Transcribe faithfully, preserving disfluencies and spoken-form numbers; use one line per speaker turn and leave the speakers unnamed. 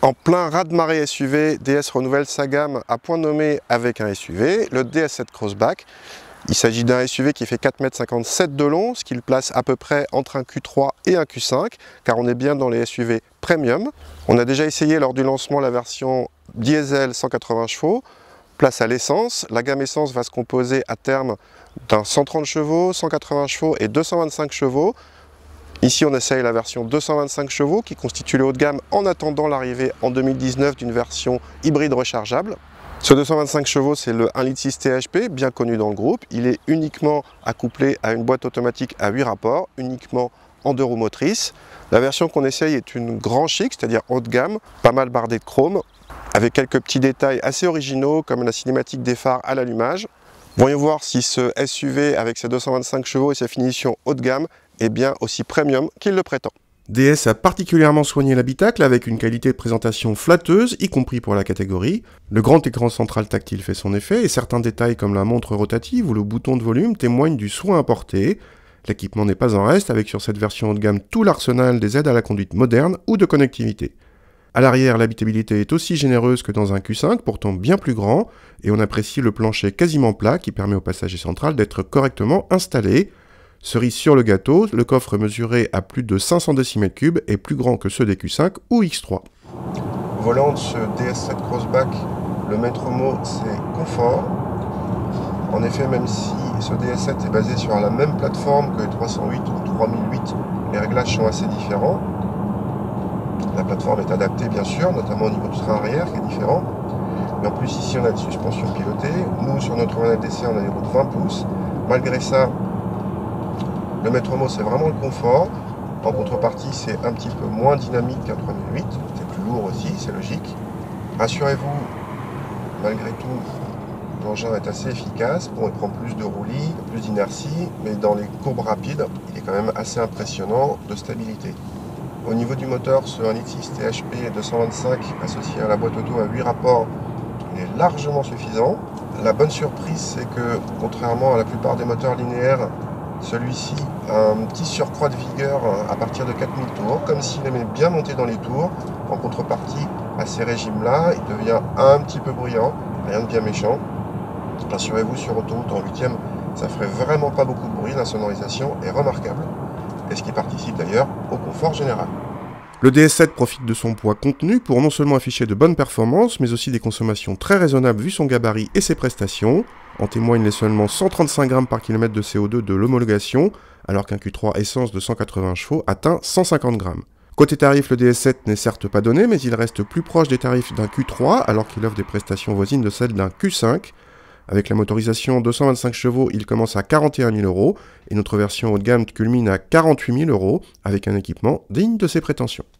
En plein raz-de-marée S U V, D S renouvelle sa gamme à point nommé avec un S U V, le D S sept Crossback. Il s'agit d'un S U V qui fait quatre mètres cinquante-sept de long, ce qui le place à peu près entre un Q trois et un Q cinq, car on est bien dans les S U V premium. On a déjà essayé lors du lancement la version diesel cent quatre-vingts chevaux, place à l'essence. La gamme essence va se composer à terme d'un cent trente chevaux, cent quatre-vingts chevaux et deux cent vingt-cinq chevaux. Ici on essaye la version deux cent vingt-cinq chevaux qui constitue le haut de gamme en attendant l'arrivée en deux mille dix-neuf d'une version hybride rechargeable. Ce deux cent vingt-cinq chevaux, c'est le un virgule six T H P, bien connu dans le groupe. Il est uniquement accouplé à une boîte automatique à huit rapports, uniquement en deux roues motrices. La version qu'on essaye est une grand chic, c'est-à-dire haut de gamme, pas mal bardée de chrome, avec quelques petits détails assez originaux comme la cinématique des phares à l'allumage. Voyons voir si ce S U V avec ses deux cent vingt-cinq chevaux et sa finition haut de gamme est bien aussi premium qu'il le prétend.
D S a particulièrement soigné l'habitacle avec une qualité de présentation flatteuse, y compris pour la catégorie. Le grand écran central tactile fait son effet et certains détails comme la montre rotative ou le bouton de volume témoignent du soin apporté. L'équipement n'est pas en reste avec sur cette version haut de gamme tout l'arsenal des aides à la conduite moderne ou de connectivité. À l'arrière, l'habitabilité est aussi généreuse que dans un Q cinq, pourtant bien plus grand, et on apprécie le plancher quasiment plat qui permet au passager central d'être correctement installé. Cerise sur le gâteau, le coffre mesuré à plus de cinq cents décimètres cubes est plus grand que ceux des Q cinq ou X trois.
Volant de ce D S sept Crossback, le maître mot c'est confort. En effet, même si ce D S sept est basé sur la même plateforme que les trois cent huit ou trois mille huit, les réglages sont assez différents. La plateforme est adaptée bien sûr, notamment au niveau du train arrière qui est différent. Mais en plus ici on a des suspensions pilotées. Nous sur notre manette d'essai on a des roues de vingt pouces. Malgré ça, le maître mot c'est vraiment le confort. En contrepartie c'est un petit peu moins dynamique qu'un trois mille huit. C'est plus lourd aussi, c'est logique. Rassurez-vous, malgré tout, l'engin est assez efficace. Bon, il prend plus de roulis, plus d'inertie, mais dans les courbes rapides, il est quand même assez impressionnant de stabilité. Au niveau du moteur, ce un virgule six T H P deux cent vingt-cinq associé à la boîte auto à huit rapports est largement suffisant. La bonne surprise, c'est que contrairement à la plupart des moteurs linéaires, celui-ci a un petit surcroît de vigueur à partir de quatre mille tours, comme s'il aimait bien monter dans les tours. En contrepartie, à ces régimes-là, il devient un petit peu bruyant, rien de bien méchant. Rassurez-vous, sur autoroute en huitième, ça ferait vraiment pas beaucoup de bruit, la sonorisation est remarquable. Et ce qui participe d'ailleurs au confort général.
Le D S sept profite de son poids contenu pour non seulement afficher de bonnes performances, mais aussi des consommations très raisonnables vu son gabarit et ses prestations. En témoignent les seulement cent trente-cinq grammes par kilomètre de C O deux de l'homologation, alors qu'un Q trois essence de cent quatre-vingts chevaux atteint cent cinquante grammes. Côté tarif, le D S sept n'est certes pas donné, mais il reste plus proche des tarifs d'un Q trois, alors qu'il offre des prestations voisines de celles d'un Q cinq. Avec la motorisation deux cent vingt-cinq chevaux, il commence à quarante et un mille euros, et notre version haut de gamme culmine à quarante-huit mille euros, avec un équipement digne de ses prétentions.